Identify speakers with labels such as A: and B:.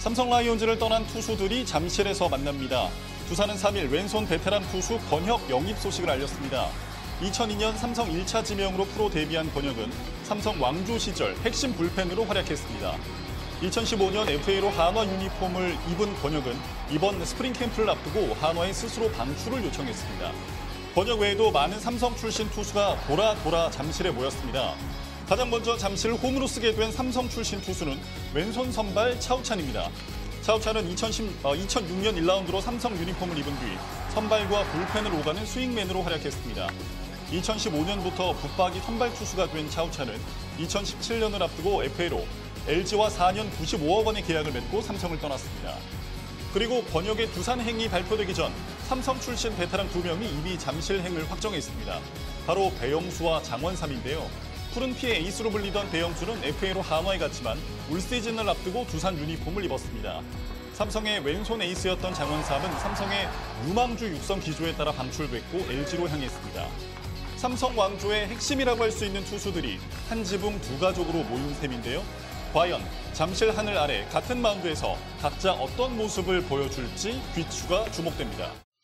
A: 삼성 라이온즈를 떠난 투수들이 잠실에서 만납니다. 두산은 3일 왼손 베테랑 투수 권혁 영입 소식을 알렸습니다. 2002년 삼성 1차 지명으로 프로 데뷔한 권혁은 삼성 왕조 시절 핵심 불펜으로 활약했습니다. 2015년 FA로 한화 유니폼을 입은 권혁은 이번 스프링 캠프를 앞두고 한화에 스스로 방출을 요청했습니다. 권혁 외에도 많은 삼성 출신 투수가 돌아 잠실에 모였습니다. 가장 먼저 잠실 홈으로 쓰게 된 삼성 출신 투수는 왼손 선발 차우찬입니다. 차우찬은 2006년 1라운드로 삼성 유니폼을 입은 뒤 선발과 불펜을 오가는 스윙맨으로 활약했습니다. 2015년부터 붙박이 선발 투수가 된 차우찬은 2017년을 앞두고 FA로 LG와 4년 95억 원의 계약을 맺고 삼성을 떠났습니다. 그리고 권혁의 두산행이 발표되기 전 삼성 출신 베테랑 2명이 이미 잠실행을 확정했습니다. 바로 배영수와 장원삼인데요. 푸른 피의 에이스로 불리던 배영수는 FA로 한화에 갔지만 올 시즌을 앞두고 두산 유니폼을 입었습니다. 삼성의 왼손 에이스였던 장원삼은 삼성의 유망주 육성 기조에 따라 방출됐고 LG로 향했습니다. 삼성 왕조의 핵심이라고 할 수 있는 투수들이 한 지붕 두 가족으로 모인 셈인데요. 과연 잠실 하늘 아래 같은 마운드에서 각자 어떤 모습을 보여줄지 귀추가 주목됩니다.